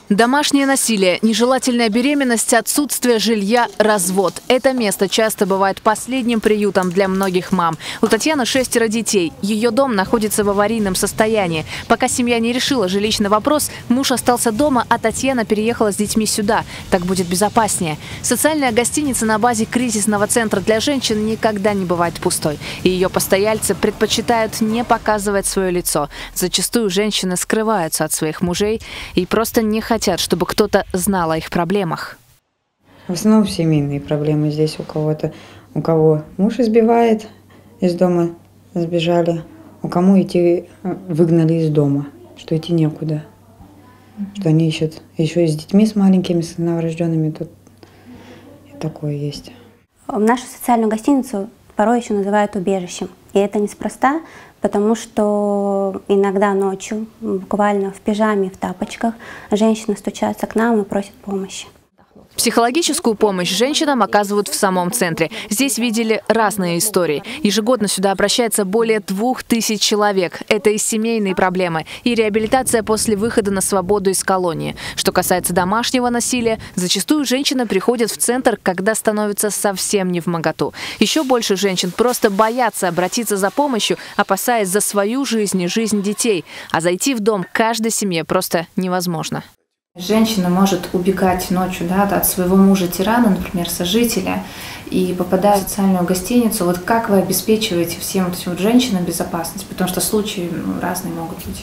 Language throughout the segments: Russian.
Домашнее насилие, нежелательная беременность, отсутствие жилья, развод. Это место часто бывает последним приютом для многих мам. У Татьяны 6 детей. Ее дом находится в аварийном состоянии. Пока семья не решила жилищный вопрос, муж остался дома, а Татьяна переехала с детьми сюда. Так будет безопаснее. Социальная гостиница на базе кризисного центра для женщин никогда не бывает пустой. И ее постояльцы предпочитают не показывать свое лицо. Зачастую женщины скрываются от своих мужей и просто не хотят, чтобы кто-то знал о их проблемах. В основном семейные проблемы здесь у кого-то. У кого муж избивает, из дома сбежали, у кому идти выгнали из дома, что идти некуда. Что они ищут еще и с детьми, с маленькими, с новорожденными. Тут и такое есть. Нашу социальную гостиницу порой еще называют убежищем. И это неспроста, потому что иногда ночью, буквально в пижаме, в тапочках, женщины стучатся к нам и просят помощи. Психологическую помощь женщинам оказывают в самом центре. Здесь видели разные истории. Ежегодно сюда обращается более 2000 человек. Это и семейные проблемы, и реабилитация после выхода на свободу из колонии. Что касается домашнего насилия, зачастую женщины приходят в центр, когда становятся совсем невмоготу. Еще больше женщин просто боятся обратиться за помощью, опасаясь за свою жизнь и жизнь детей. А зайти в дом каждой семье просто невозможно. Женщина может убегать ночью, от своего мужа-тирана, например, сожителя, и попадая в социальную гостиницу. Вот как вы обеспечиваете всем этим женщинам безопасность? Потому что случаи разные могут быть.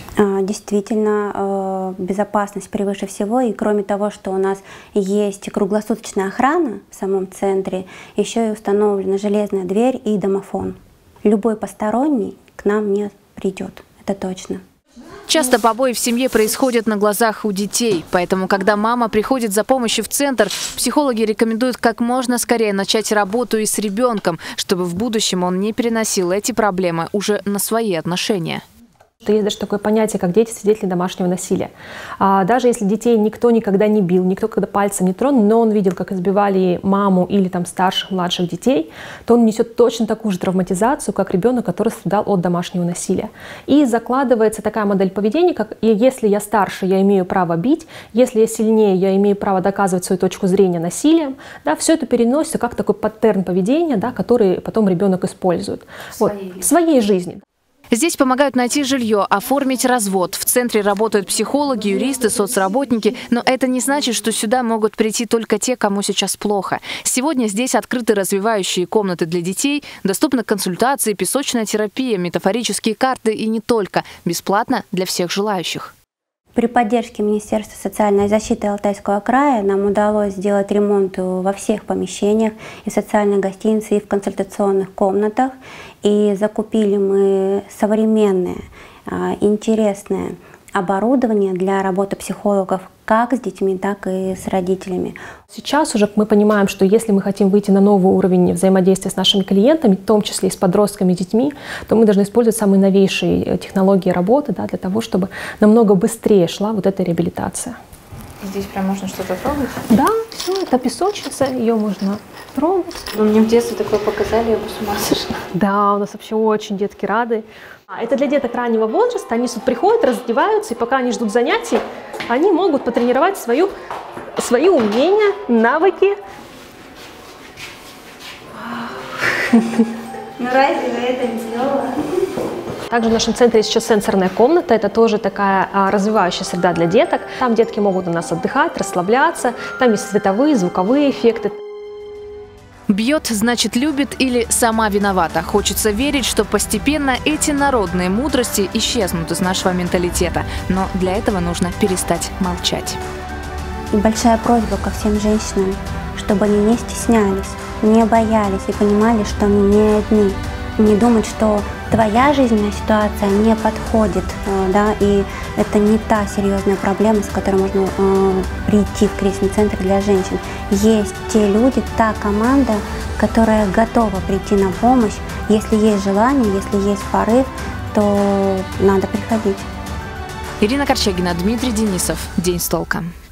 Действительно, безопасность превыше всего. И кроме того, что у нас есть круглосуточная охрана в самом центре, еще и установлена железная дверь и домофон. Любой посторонний к нам не придет, это точно. Часто побои в семье происходят на глазах у детей. Поэтому, когда мама приходит за помощью в центр, психологи рекомендуют как можно скорее начать работу и с ребенком, чтобы в будущем он не переносил эти проблемы уже на свои отношения. Есть даже такое понятие, как дети-свидетели домашнего насилия. Даже если детей никто никогда не бил, никто когда пальцем не тронул, но он видел, как избивали маму или старших, младших детей, то он несет точно такую же травматизацию, как ребенок, который страдал от домашнего насилия. И закладывается такая модель поведения, как если я старше, я имею право бить, если я сильнее, я имею право доказывать свою точку зрения насилием. Все это переносится как такой паттерн поведения, который потом ребенок использует в своей жизни. Здесь помогают найти жилье, оформить развод. В центре работают психологи, юристы, соцработники. Но это не значит, что сюда могут прийти только те, кому сейчас плохо. Сегодня здесь открыты развивающие комнаты для детей, доступны консультации, песочная терапия, метафорические карты и не только. Бесплатно для всех желающих. При поддержке Министерства социальной защиты Алтайского края нам удалось сделать ремонт во всех помещениях, и в социальной гостинице, и в консультационных комнатах. И закупили мы современное, интересное оборудование для работы психологов как с детьми, так и с родителями. Сейчас уже мы понимаем, что если мы хотим выйти на новый уровень взаимодействия с нашими клиентами, в том числе и с подростками и детьми, то мы должны использовать самые новейшие технологии работы для того, чтобы намного быстрее шла вот эта реабилитация. Здесь прям можно что-то трогать? Да, все, это песочница, ее можно трогать. Мне в детстве такое показали, я бы с ума сошла. Да, у нас вообще очень детки рады. Это для деток раннего возраста, они приходят, раздеваются, и пока они ждут занятий, они могут потренировать свои умения, навыки. Ну разве это не здорово? Также в нашем центре есть еще сенсорная комната, это тоже такая развивающая среда для деток. Там детки могут у нас отдыхать, расслабляться, там есть световые, звуковые эффекты. Бьет, значит любит или сама виновата. Хочется верить, что постепенно эти народные мудрости исчезнут из нашего менталитета. Но для этого нужно перестать молчать. И большая просьба ко всем женщинам, чтобы они не стеснялись, не боялись и понимали, что они не одни. Не думать, что твоя жизненная ситуация не подходит, и это не та серьезная проблема, с которой можно прийти в кризисный центр для женщин. Есть те люди, та команда, которая готова прийти на помощь. Если есть желание, если есть порыв, то надо приходить. Ирина Корчагина, Дмитрий Денисов. День с толком.